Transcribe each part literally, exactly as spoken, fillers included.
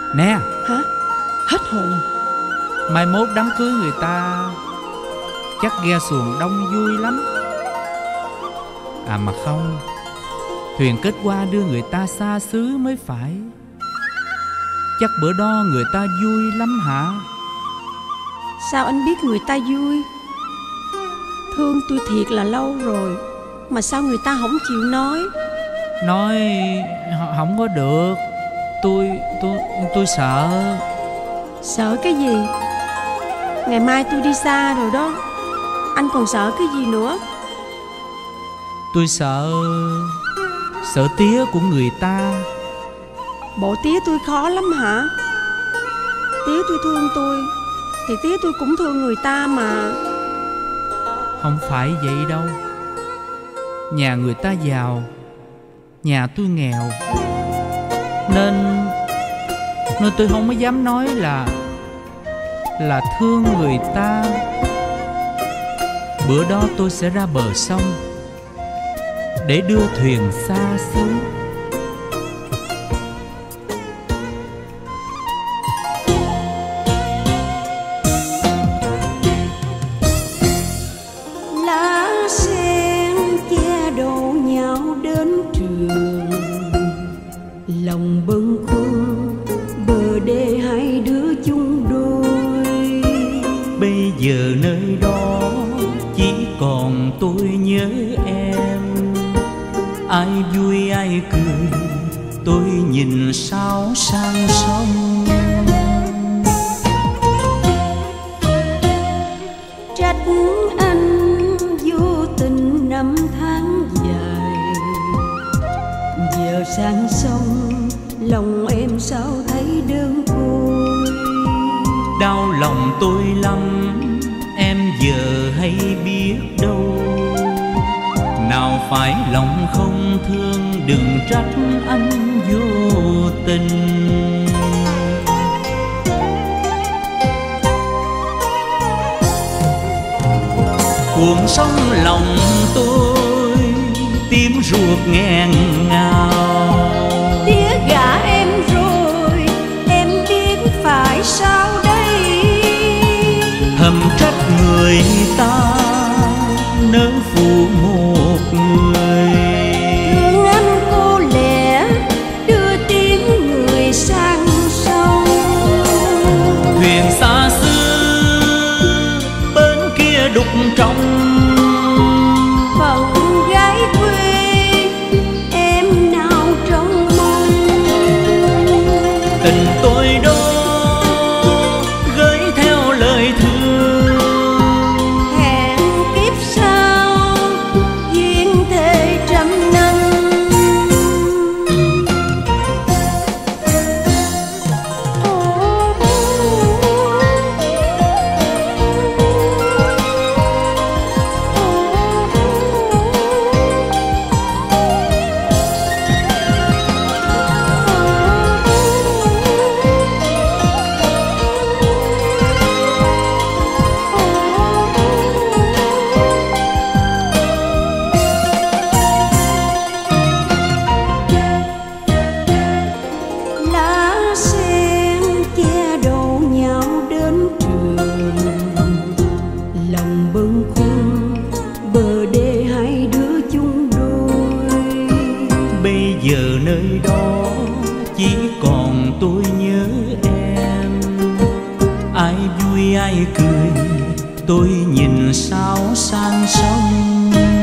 Nè. Hả? Hết hồn. Mai mốt đám cưới người ta chắc ghe xuồng đông vui lắm. À mà không, thuyền kết qua đưa người ta xa xứ mới phải. Chắc bữa đó người ta vui lắm hả? Sao anh biết người ta vui? Thương tôi thiệt là lâu rồi, mà sao người ta không chịu nói? Nói không có được. Tôi, tôi, tôi sợ. Sợ cái gì? Ngày mai tôi đi xa rồi đó, anh còn sợ cái gì nữa? Tôi sợ, sợ tía của người ta. Bộ tía tôi khó lắm hả? Tía tôi thương tôi thì tía tôi cũng thương người ta mà. Không phải vậy đâu. Nhà người ta giàu, nhà tôi nghèo, Nên Nên tôi không có dám nói là Là thương người ta. Bữa đó tôi sẽ ra bờ sông để đưa thuyền xa xứ. Lá sen che đổ nhau đến trường, lòng bâng khuâng bờ đê hai đứa chung đôi. Bây giờ nơi đó chỉ còn tôi nhớ em. Ai vui ai cười tôi nhìn sao sang sông. Trách anh vô tình năm tháng dài, giờ sang sông lòng em sao thấy đơn côi. Đau lòng tôi lắm em giờ hay biết đâu. Nào phải lòng không thương đừng trách anh vô tình. Cuồng sông lòng tôi tím ruột nghẹn ngào. Tía gả em rồi em biết phải sao đây. Thầm trách người ta nỡ phụ một người. Thương anh cô lẻ đưa tiếng người sang sông. Thuyền xa xứ bên kia đục trong. Phận gái quê em nào trong mong. Tình tôi đó gửi theo lời thương. Hẹn kiếp sau duyên thề trăm năm. Lá sen che đổ nhau đến trường, lòng bâng khuâng bờ đê hai đứa chung đôi. Bây giờ nơi đó chỉ còn tôi nhớ em. Ai vui ai cười tôi nhìn sao sang sông.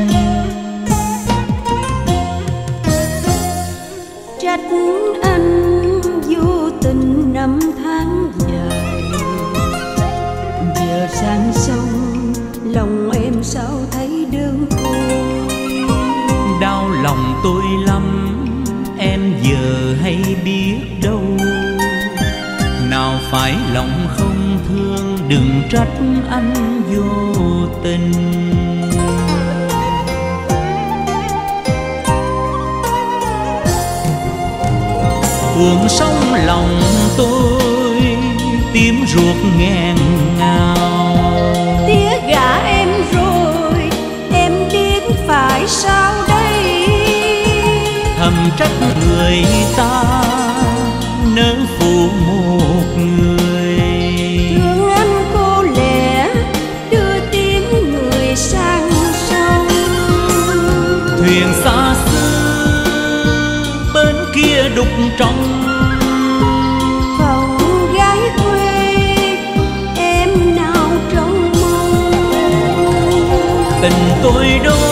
Trách anh vô tình năm tháng dài, giờ sang sông lòng em sao thấy đơn côi. Đau lòng tôi lắm em giờ hay biết đâu. Nào phải lòng không thương đừng trách anh vô tình. Cuồng sông lòng tôi tím ruột nghẹn ngào. Tía gả em rồi em biết phải sao đây. Thầm trách người ta nỡ phụ một đục trong. Cậu gái quê em nào trong mơ, Tình tôi đâu